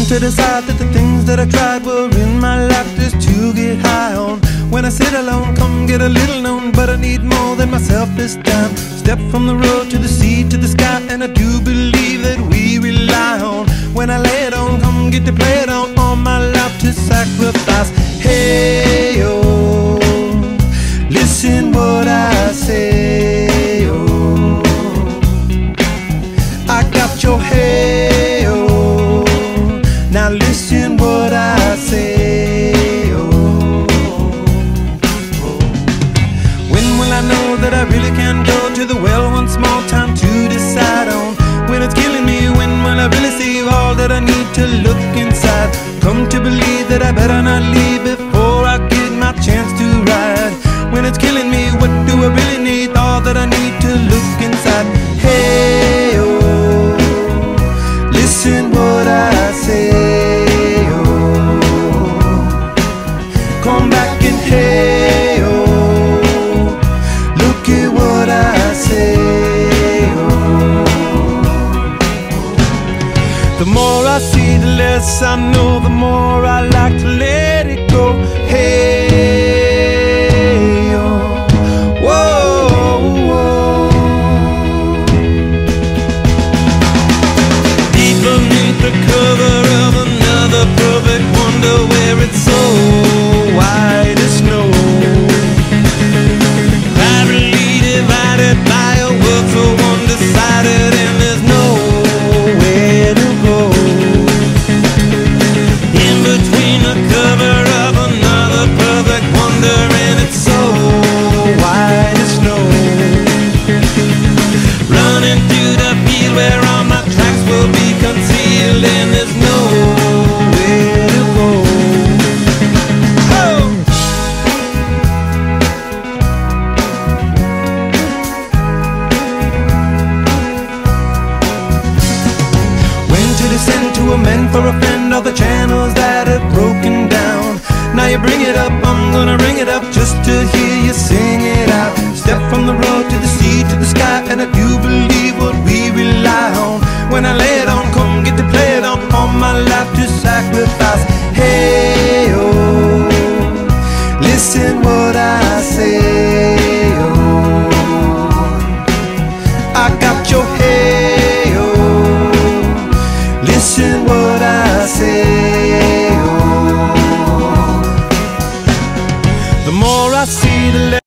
to decide that the things that I tried were in my life just to get high on. When I sit alone, come get a little known, but I need more than myself this time. Step from the road to the sea to the sky, and I do believe that we rely on. When I lay it on, come get to play it on, all my life to sacrifice. Hey, oh, listen what I say, oh, I got your hey, oh, now listen what I say, oh, when will I know that I really can go to the well one small time to decide on? When it's killing me, when will I really see all that I need to look inside? Come to believe that I better not leave before I get my chance to ride. When it's killing me, what do I really need? All that I need to look inside. Hey, oh, listen what I say, oh, come back and hey, oh, look at what I say, oh. The more I see, the less I know, the more I like to let it go. Hey, oh, whoa, whoa. Deep beneath the cover of another perfect wonder, where it's so white as snow, privately divided by a world so undecided, and there's nowhere to go. In between the cover of another perfect wonder, and it's so white as snow, running through the field where all my tracks will be concealed, and there's nowhere to go. Oh! When to descend to amend for a friend all the channels that have broken down. Now you bring it up, I'm gonna ring it up just to hear you sing it out. Step from the road to the sea to the sky, and I do believe what we rely on. When I lay it on, come get to play it on, all my life to sacrifice. Hey, oh, listen what I say, oh, I got your hey, oh, listen what I say, oh, the more I see, the less